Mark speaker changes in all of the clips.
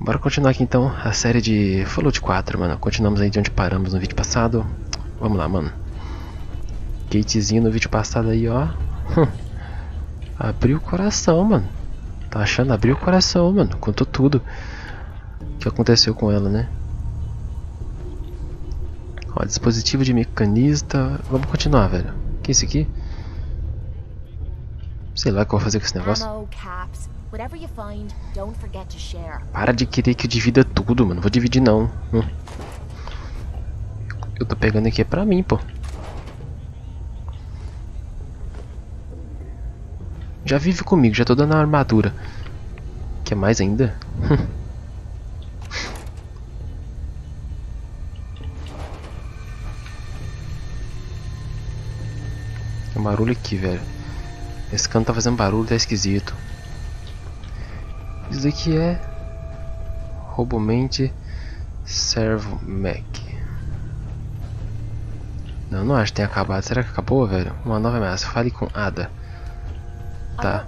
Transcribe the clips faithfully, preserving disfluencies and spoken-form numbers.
Speaker 1: Bora continuar aqui então a série de Fallout quatro, mano. Continuamos aí de onde paramos no vídeo passado. Vamos lá, mano. Katezinho no vídeo passado aí, ó. Abriu o coração, mano. Tá achando? Abriu o coração, mano. Contou tudo o que aconteceu com ela, né? Ó, dispositivo de mecanista. Vamos continuar, velho. O que é isso aqui? Sei lá o que eu vou fazer com esse negócio. Para de querer que eu divida tudo, mano. Vou dividir não. Hum. Eu tô pegando aqui é pra mim, pô. Já vive comigo, já tô dando a armadura. Quer mais ainda? Tem um barulho aqui, velho. Esse cano tá fazendo barulho, tá esquisito. Isso aqui é Robomente Servo Mac. Não, não acho que tenha acabado. Será que acabou, velho? Uma nova ameaça. Fale com Ada. Tá.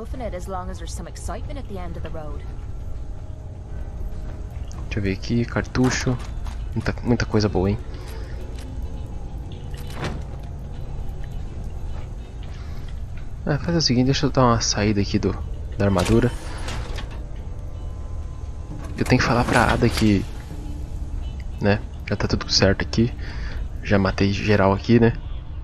Speaker 1: Deixa eu ver aqui. Cartucho. Muita, muita coisa boa, hein? Ah, faz o seguinte, deixa eu dar uma saída aqui do, da armadura. Eu tenho que falar pra Ada que, né, já tá tudo certo aqui. Já matei geral aqui, né.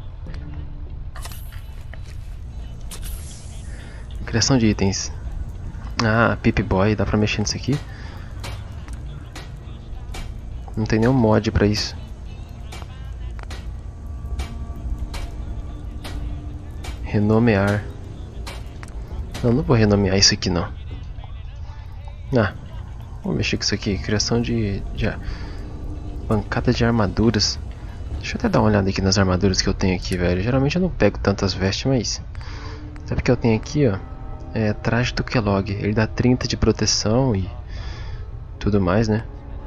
Speaker 1: Criação de itens. Ah, Pip-Boy, dá pra mexer nisso aqui. Não tem nenhum mod pra isso. Renomear. Não, não vou renomear isso aqui não. Ah, vou mexer com isso aqui. Criação de, de bancada de armaduras. Deixa eu até dar uma olhada aqui nas armaduras que eu tenho aqui, velho. Geralmente eu não pego tantas vestes, mas sabe o que eu tenho aqui, ó? É traje do Kellogg. Ele dá trinta de proteção e tudo mais, né?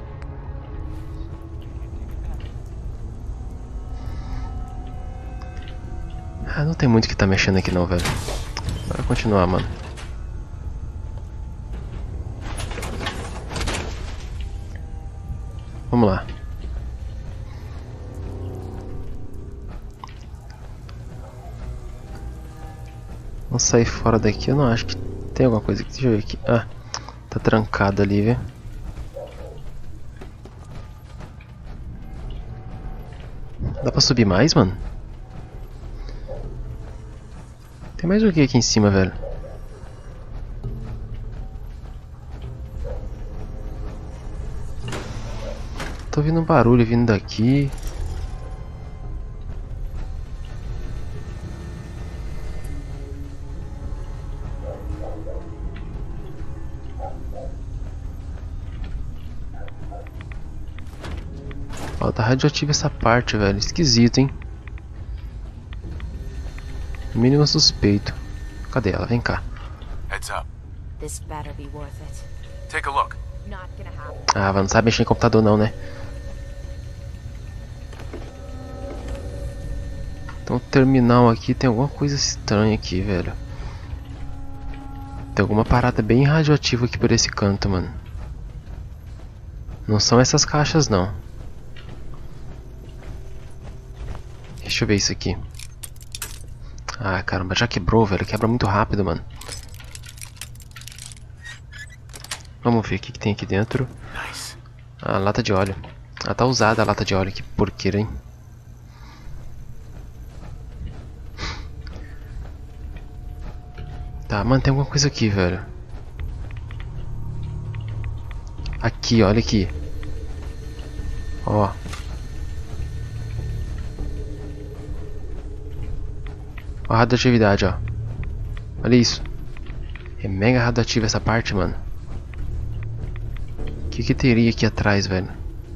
Speaker 1: Ah, não tem muito que tá mexendo aqui não, velho. Bora continuar, mano. Vamos lá. Vamos sair fora daqui. Eu não acho que tem alguma coisa aqui. Deixa eu ver aqui. Ah, tá trancado ali, viu? Dá pra subir mais, mano? Tem mais o que aqui em cima, velho? Tô ouvindo um barulho vindo daqui. Ó, tá radioativo essa parte, velho. Esquisito, hein? Mínimo suspeito. Cadê ela? Vem cá. Ah, não sabe mexer em computador não, né? Então o terminal aqui tem alguma coisa estranha aqui, velho. Tem alguma parada bem radioativa aqui por esse canto, mano. Não são essas caixas, não. Deixa eu ver isso aqui. Ah, caramba, já quebrou, velho. Quebra muito rápido, mano. Vamos ver o que, que tem aqui dentro. Ah, lata de óleo. Ah, tá usada a lata de óleo. Que porqueira, hein? Tá, mano, tem alguma coisa aqui, velho. Aqui, olha aqui. Ó. Ó a radioatividade, ó. Olha isso. É mega radioativa essa parte, mano. O que que teria aqui atrás, velho?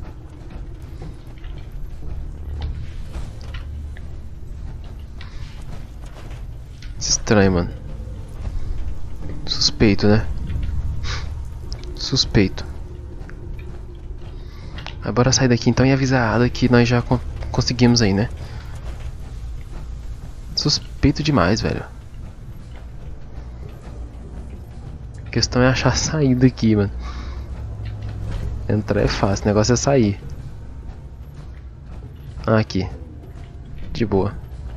Speaker 1: Estranho, mano. Suspeito, né? Suspeito. Mas bora sair daqui então e avisar a Ada que nós já con conseguimos aí, né? Suspeito demais, velho. A questão é achar a saída aqui, mano. Entrar é fácil, o negócio é sair. Ah, aqui. De boa.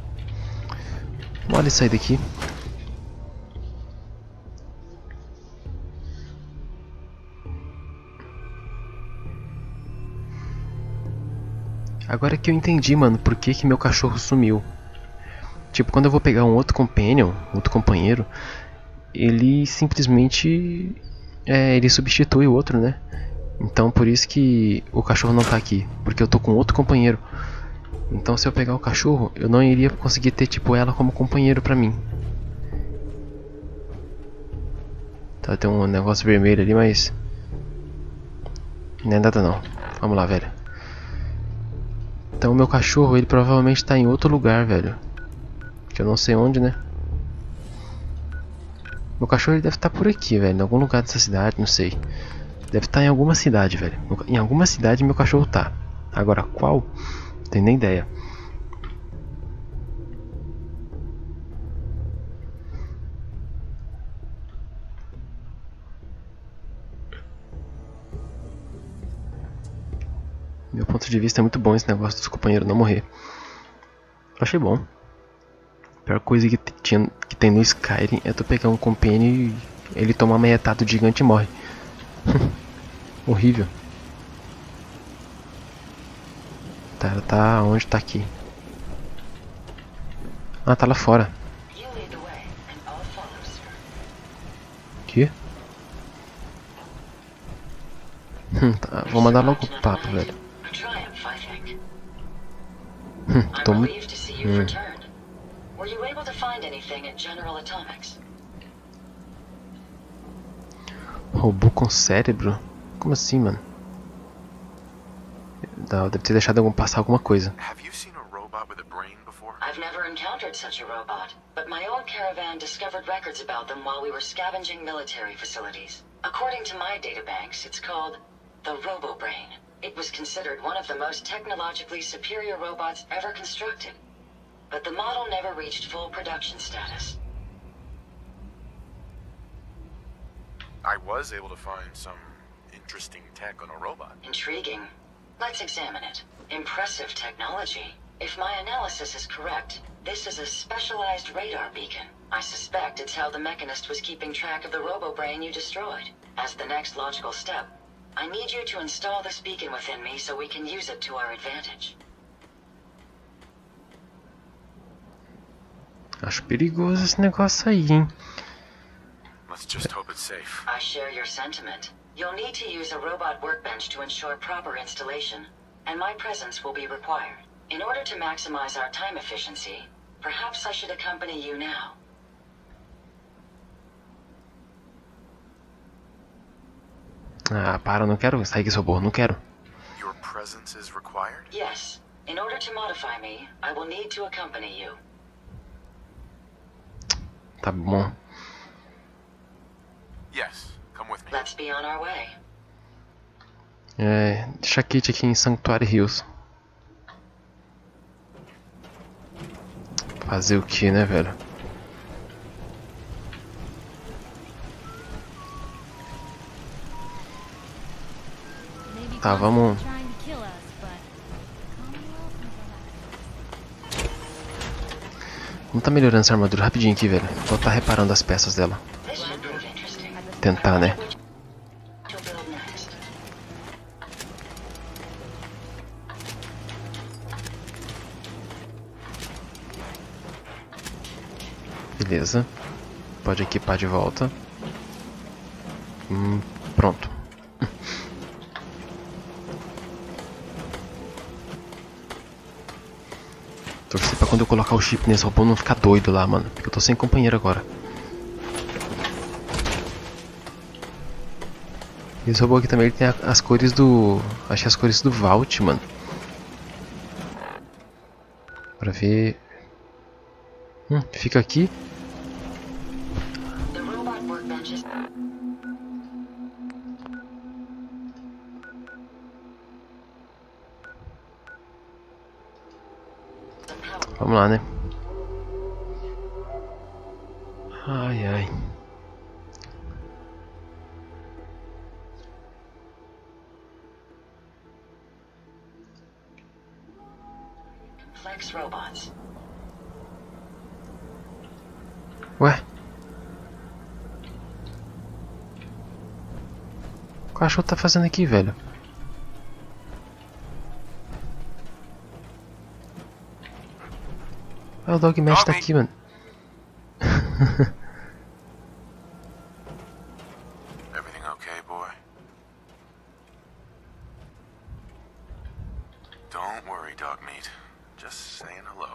Speaker 1: Olha sair daqui. Agora que eu entendi, mano, por que que meu cachorro sumiu. Tipo, quando eu vou pegar um outro companion, outro companheiro, ele simplesmente é, ele substitui o outro, né? Então por isso que o cachorro não tá aqui, porque eu tô com outro companheiro. Então se eu pegar o cachorro, eu não iria conseguir ter tipo ela como companheiro pra mim. Tá, tem um negócio vermelho ali, mas não é nada não. Vamos lá, velho. Então o meu cachorro, ele provavelmente tá em outro lugar, velho. Que eu não sei onde, né? Meu cachorro ele deve estar por aqui, velho. Em algum lugar dessa cidade, não sei. Deve estar em alguma cidade, velho. Em alguma cidade meu cachorro tá. Agora qual? Não tenho nem ideia. Meu ponto de vista é muito bom esse negócio dos companheiros não morrer. Eu achei bom. A pior coisa que, tinha, que tem no Skyrim é tu pegar um companion e ele tomar uma metada do gigante e morre. Horrível. Tá, ela tá onde? Tá aqui. Ah, tá lá fora. Aqui? Hum, tá, vou mandar logo o papo, velho. Hum, tô muito... Hum. Robô com cérebro? Como assim, mano? Não, deve ter deixado algum passar alguma coisa.
Speaker 2: I've never encountered such a robot, but my old caravan discovered records about them while we were scavenging military facilities. According to my databanks, it's called the RoboBrain. It was considered one of the most technologically superior robots ever constructed, but the model never reached full production status.
Speaker 3: I was able to find some interesting tech on a robot.
Speaker 2: Intriguing. Let's examine it. Impressive technology. If my analysis is correct, this is a specialized radar beacon. I suspect it's how the Mechanist was keeping track of the RoboBrain you destroyed. As the next logical step, I need you to install this beacon within me so we can use it to our advantage.
Speaker 1: Acho perigoso esse negócio aí, hein?
Speaker 3: Let's just hope it's safe.
Speaker 2: I share your sentiment. You'll need to use a robot workbench to ensure proper installation, and my presence will be required. In order to maximize our time efficiency, perhaps I should accompany you now.
Speaker 1: Ah, para, não quero sair com esse robô, não quero.
Speaker 3: Your presence is required?
Speaker 2: Yes. In order to modify me, I will need to accompany you.
Speaker 1: Tá bom.
Speaker 3: Yes, come with me.
Speaker 2: Let's be on our way.
Speaker 1: É, deixa a Kate aqui em Sanctuary Hills. Fazer o que, né, velho? Tá, vamos... Vamos tá melhorando essa armadura rapidinho aqui, velho. Vou tá reparando as peças dela. Tentar, né? Beleza. Pode equipar de volta. Hum, pronto. Torcer pra quando eu colocar o chip nesse robô não ficar doido lá, mano. Porque eu tô sem companheiro agora. Esse robô aqui também ele tem as cores do... Acho que as cores do Vault, mano. Pra ver... Hum, fica aqui. Vamos lá, né? Ai, ai.
Speaker 2: complex robots.
Speaker 1: Ué? O que o cachorro tá fazendo aqui, velho? Ah, o Dogmesh tá aqui, mano.
Speaker 3: Everything okay, boy? Don't worry, Dogmeat. Just saying hello.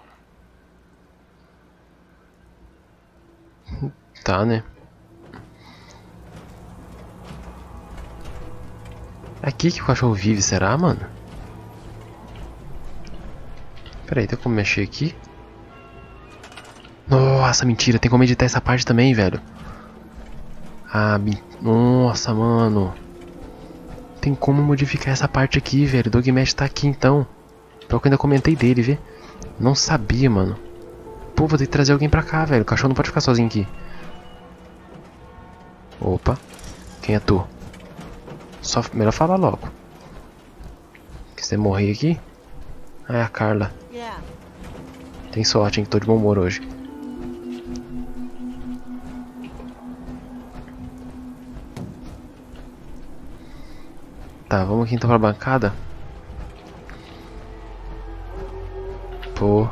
Speaker 1: Tá, né? É aqui que o cachorro vive, será, mano? Pera aí, tem como mexer aqui? Nossa, mentira, tem como editar essa parte também, velho. Ah, mi... nossa, mano. Tem como modificar essa parte aqui, velho. O Dogmesh tá aqui, então. Pior que eu ainda comentei dele, vê? Não sabia, mano. Pô, vou ter que trazer alguém pra cá, velho. O cachorro não pode ficar sozinho aqui. Opa. Quem é tu? Só melhor falar logo. Que você morrer aqui? Ah, é a Carla. Tem sorte, hein, que tô de bom humor hoje. Tá, vamos aqui então pra bancada. Pô.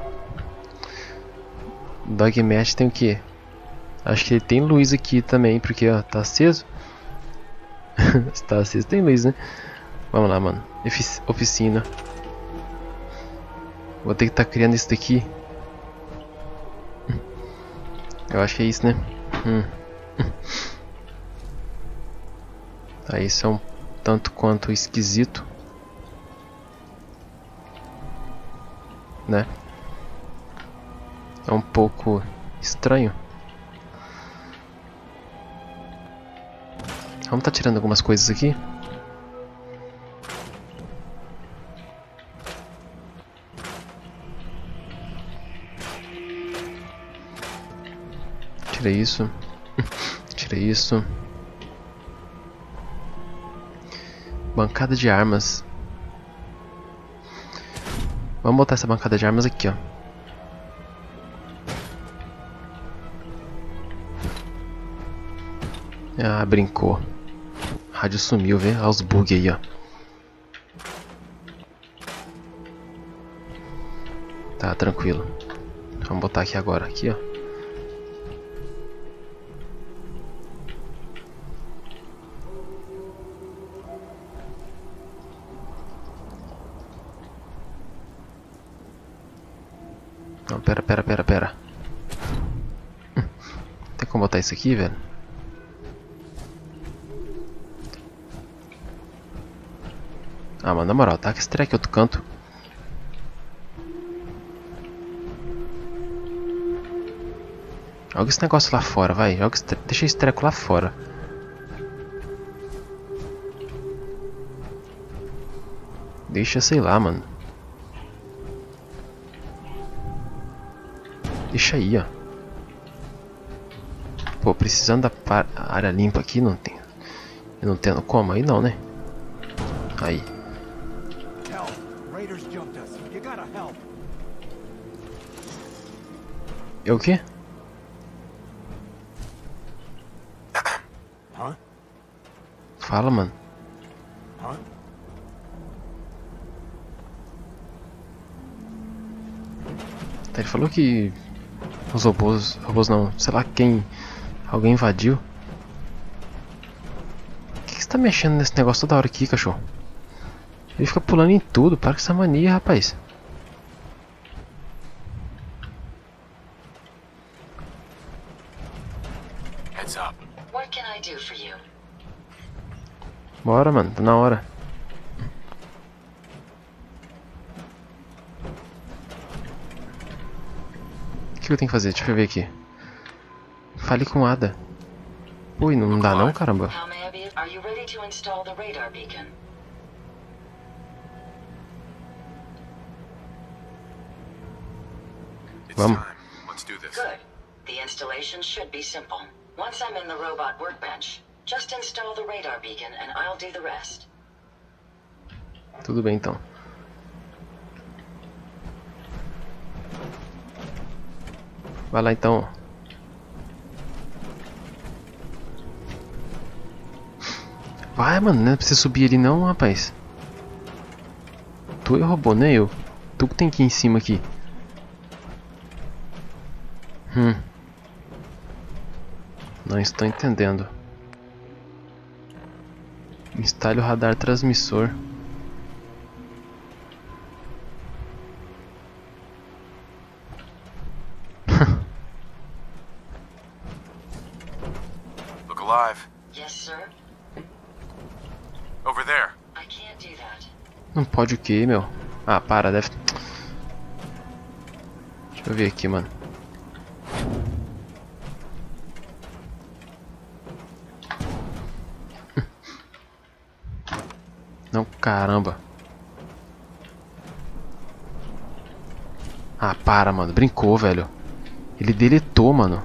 Speaker 1: Dogmesh tem o que? Acho que ele tem luz aqui também, porque ó, tá aceso. Se tá aceso tem luz, né? Vamos lá, mano. Efic oficina. Vou ter que estar tá criando isso daqui. Eu acho que é isso, né? Hum. Tá, isso é um tanto quanto esquisito, né? É um pouco estranho. Vamos tá tirando algumas coisas aqui. Tira isso. Tira isso. Bancada de armas. Vamos botar essa bancada de armas aqui, ó. Ah, brincou. A rádio sumiu, vê? Olha os bugs aí, ó. Tá, tranquilo. Vamos botar aqui agora, aqui, ó. Não, pera, pera, pera, pera. Hum. Tem como botar isso aqui, velho? Ah, mano, na moral, tá que esse treco em outro canto. Joga esse negócio lá fora, vai. Joga esse tre... Deixa esse treco lá fora. Deixa, sei lá, mano. Deixa aí, ó. Pô, precisando da par... área limpa aqui, não tem. Eu não tendo como, aí não, né? Aí. É o quê?
Speaker 3: Huh?
Speaker 1: Fala, mano.
Speaker 3: Huh?
Speaker 1: Ele falou que os robôs, robôs não, sei lá quem, alguém invadiu. Por que, que você tá mexendo nesse negócio toda hora aqui, cachorro? Ele fica pulando em tudo, para com essa mania, rapaz.
Speaker 3: Heads up.
Speaker 2: What can I do for you?
Speaker 1: Bora, mano, tá na hora. O que eu tenho que fazer? Deixa eu ver aqui. Fale com a Ada. Ui, não dá não, caramba.
Speaker 2: How may I be? Are you ready to install the radar beacon?
Speaker 3: It's
Speaker 1: Vamos.
Speaker 3: time. Let's do this.
Speaker 2: Good. The installation should be simple. Once I'm in the robot workbench, just install the radar beacon and I'll do the rest.
Speaker 1: Tudo bem então. Vai lá então. Vai, mano, não é pra você subir ali não, rapaz. Tu é o robô, né eu? Tu que tem que ir em cima aqui. Hum. Não estou entendendo. Instale o radar transmissor.
Speaker 3: Look alive.
Speaker 2: Yes, sir.
Speaker 3: Over there.
Speaker 2: I can't do that.
Speaker 1: Não pode o que, meu? Ah, para, deve... Deixa eu ver aqui, mano. Não, caramba. Ah, para, mano. Brincou, velho. Ele deletou, mano.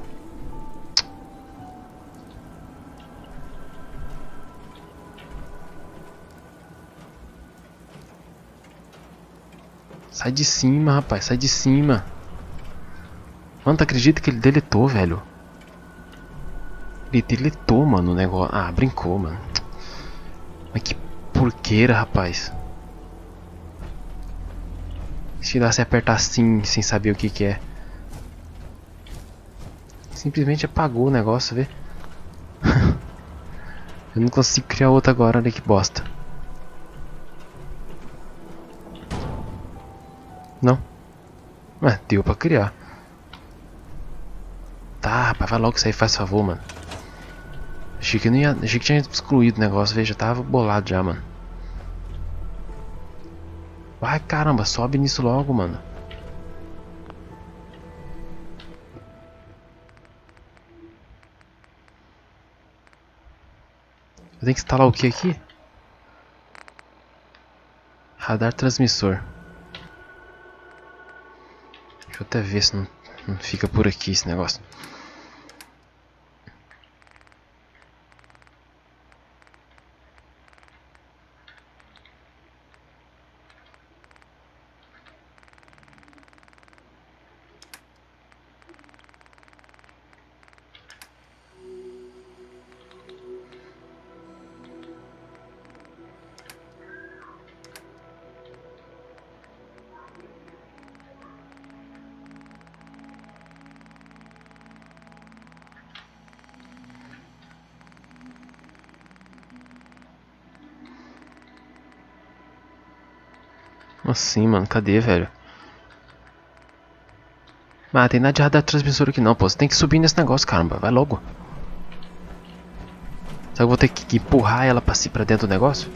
Speaker 1: Sai de cima, rapaz. Sai de cima. Mano, tu acredita que ele deletou, velho? Ele deletou, mano, o negócio. Ah, brincou, mano. Mas que porqueira, rapaz. Se dá se apertar assim, sem saber o que que é. Simplesmente apagou o negócio, vê? Eu não consigo criar outra agora, olha que bosta. Não. Ah, deu pra criar. Tá, rapaz, vai logo isso aí, faz favor, mano. Achei que, não ia, achei que tinha excluído o negócio, veja, já tava bolado já, mano. Vai, caramba, sobe nisso logo, mano. Eu tenho que instalar o que aqui? Radar transmissor. Deixa eu até ver se não, não fica por aqui esse negócio. Assim, mano, cadê, velho? Ah, tem nada de radar transmissor aqui não, pô. Você tem que subir nesse negócio, caramba. Vai logo. Será que eu vou ter que empurrar ela pra, pra dentro do negócio?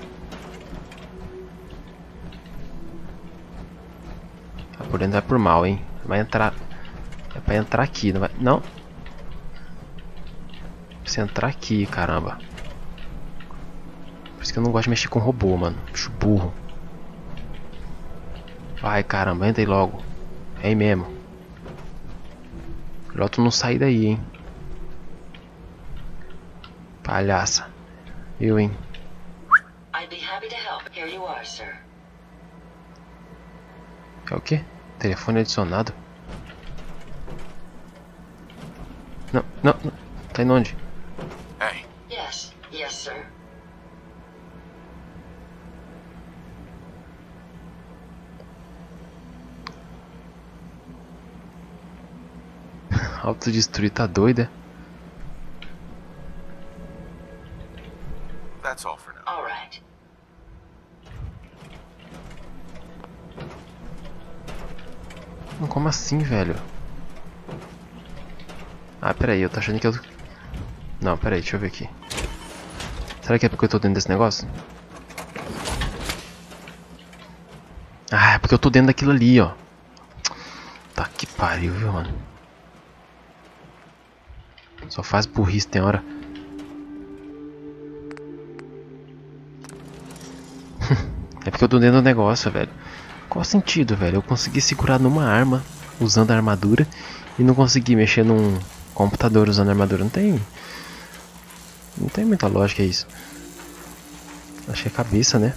Speaker 1: Ah, por dentro é por mal, hein? Vai entrar... É pra entrar aqui, não vai... Não. Você entrar aqui, caramba. Por isso que eu não gosto de mexer com robô, mano. Bicho burro. Vai, caramba, entra aí logo. É aí mesmo. Melhor tu não sair daí, hein. Palhaça. Eu, hein.
Speaker 2: I'd be happy to help. Here you are, sir.
Speaker 1: É o quê? Telefone adicionado? Não, não, não. Tá indo onde?
Speaker 3: Hey.
Speaker 2: Yes. Yes, sir.
Speaker 1: Autodestruir, tá doida?
Speaker 3: That's all for now.
Speaker 2: All right.
Speaker 1: Como assim, velho? Ah, peraí, eu tô achando que eu... Não, peraí, deixa eu ver aqui. Será que é porque eu tô dentro desse negócio? Ah, é porque eu tô dentro daquilo ali, ó. Tá que pariu, viu, mano? Só faz burrice, tem hora. É porque eu tô dentro do negócio, velho. Qual o sentido, velho? Eu consegui segurar numa arma usando a armadura e não consegui mexer num computador usando a armadura. Não tem... Não tem muita lógica isso. Acho que é cabeça, né?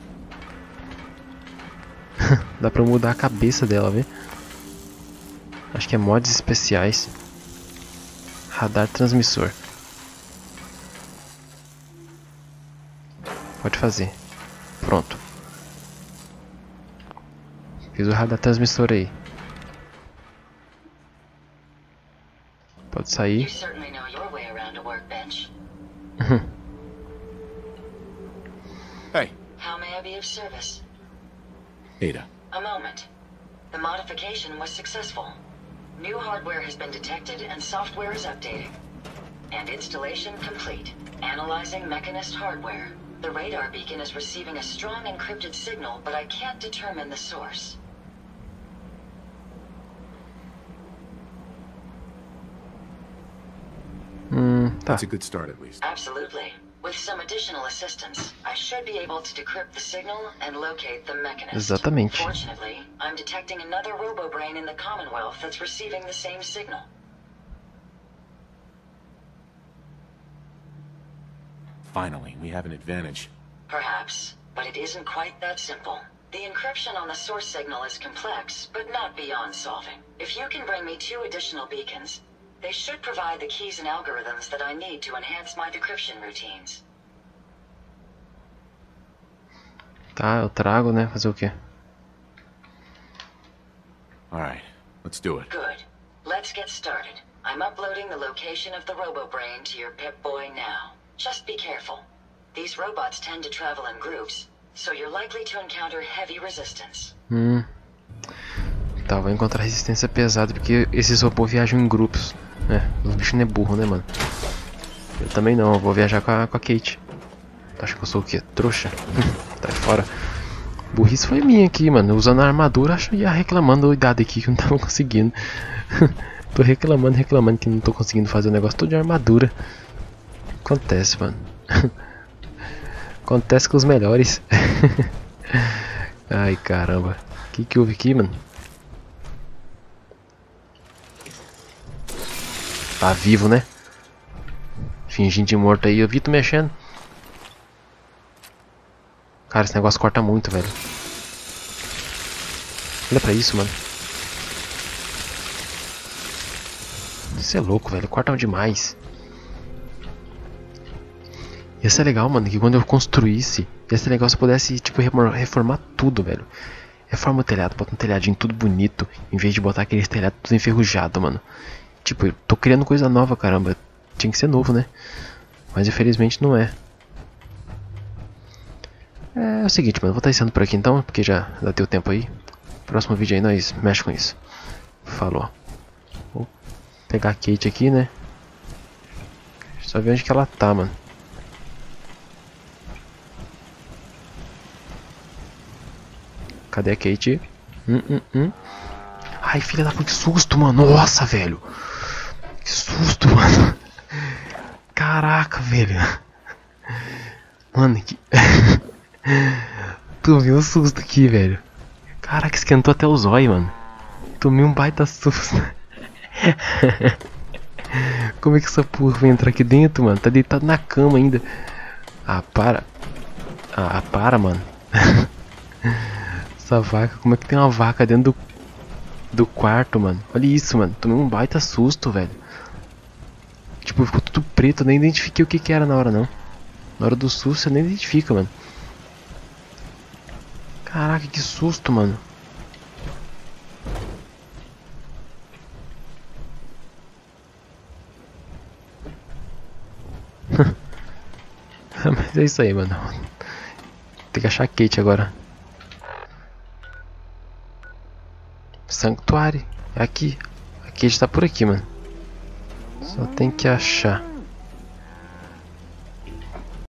Speaker 1: Dá pra mudar a cabeça dela, vê? Acho que é mods especiais. Radar transmissor. Pode fazer. Pronto. Fiz o radar transmissor aí. Pode sair.
Speaker 2: You certainly know your way around a workbench.
Speaker 4: Hey,
Speaker 2: How may I be of service?
Speaker 4: Ada.
Speaker 2: A moment. The modification was successful. New hardware has been detected and software is updating. And installation complete. Analyzing Mechanist hardware. The radar beacon is receiving a strong encrypted signal, but I can't determine the source.
Speaker 1: Hum, tá.
Speaker 4: That's a good start, at least.
Speaker 2: Absolutely. With some additional assistance, I should be able to decrypt the signal and locate the Mechanist.
Speaker 1: Exatamente.
Speaker 2: Fortunately, I'm detecting another robo-brain in the Commonwealth that's receiving the same signal.
Speaker 4: Finally, we have an advantage.
Speaker 2: Perhaps, but it isn't quite that simple. The encryption on the source signal is complex, but not beyond solving. If you can bring me two additional beacons, they should provide the keys and algorithms that I need to enhance my decryption routines.
Speaker 1: Tá, eu trago, né? Fazer o quê?
Speaker 4: Alright, let's do it.
Speaker 2: Good. Let's get started. I'm uploading the location of the RoboBrain to your Pip-Boy now. Just be careful. These robots tend to travel in groups, so you're likely to encounter heavy resistance.
Speaker 1: Hum. Tá, vou encontrar resistência pesada, porque esses robôs viajam em grupos. É, os bichos não é burro, né, mano? Eu também não, eu vou viajar com a, com a Kate. Tu acha que eu sou o quê? Trouxa? Tá fora. Burrice foi minha aqui, mano. Usando a armadura, acho que ia reclamando doidado aqui que eu não tava conseguindo. Tô reclamando, reclamando que não tô conseguindo fazer o negócio todo de armadura. Acontece, mano. Acontece com os melhores. Ai, caramba. O que que houve aqui, mano? Tá vivo, né? Fingindo de morto aí. Eu vi tu mexendo. Cara, esse negócio corta muito, velho. Olha pra isso, mano. Isso é louco, velho. Corta demais. Ia ser legal, mano, que quando eu construísse, ia ser legal se eu pudesse, tipo, reformar tudo, velho. Reforma o telhado, bota um telhadinho tudo bonito, em vez de botar aquele telhado tudo enferrujado, mano. Tipo, eu tô criando coisa nova, caramba. Tinha que ser novo, né? Mas infelizmente não é. É, é o seguinte, mano, eu vou estar ensinando por aqui então, porque já, já deu tempo aí. Próximo vídeo aí nós mexe com isso. Falou. Vou pegar a Kate aqui, né? Só ver onde que ela tá, mano. Cadê a Kate? Hum, hum, hum. Ai, filha da puta, que susto, mano. Nossa, velho. Que susto, mano. Caraca, velho. Mano, que... Tomei um susto aqui, velho. Caraca, esquentou até os olhos, mano. Tomei um baita susto. Como é que essa porra vai entrar aqui dentro, mano? Tá deitado na cama ainda. Ah, para. Ah, para, mano. Essa vaca, como é que tem uma vaca dentro do, do quarto, mano? Olha isso, mano. Tomei um baita susto, velho. Tipo, ficou tudo preto. Eu nem identifiquei o que que era na hora, não. Na hora do susto, você nem identifica, mano. Caraca, que susto, mano. Mas é isso aí, mano. Tem que achar a Kate agora. Sanctuário. É aqui. A Kate tá por aqui, mano. Só tem que achar.